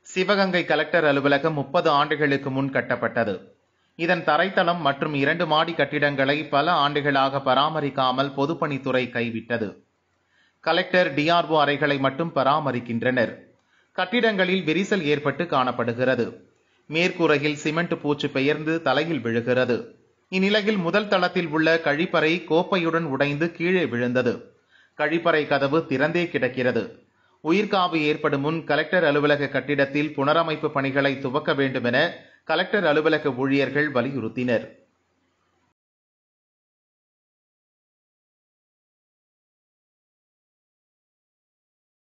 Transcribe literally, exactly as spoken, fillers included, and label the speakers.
Speaker 1: Sivaganga collector அலுவலகம் முப்பது ஆண்டுகளுக்கு முன் கட்டப்பட்டது. இதன் தரைத்தளம் மற்றும் இரண்டு மாடி கட்டிடங்களை பல ஆண்டுகளாக பராமரிக்காமல் பொதுப்பணித்துறை கைவிட்டது. கலெக்டர், டிஆர்ஓ அறைகளை மட்டும் பராமரிக்கின்றனர். கட்டிடங்களில் விரிசல் ஏற்பட்டு காணப்படுகிறது. மேற்கூரையில் சிமெண்ட் பூச்சு பெயர்ந்து தலையில் விழுகிறது. இந்நிலையில் முதல் தளத்தில் உள்ள கழிப்பறை கோப்பையுடன் உடைந்து கீழே விழுந்தது. கழிப்பறை கதவு திறந்தே கிடக்கிறது. உயிர்காவு ஏற்படும் முன் கலெக்டர் அலுவலக கட்டிடத்தில் புனரமைப்பு பணிகளை துவக்க வேண்டும் என கலெக்டர் அலுவலக ஊழியர்கள் வலியுறுத்தினர்.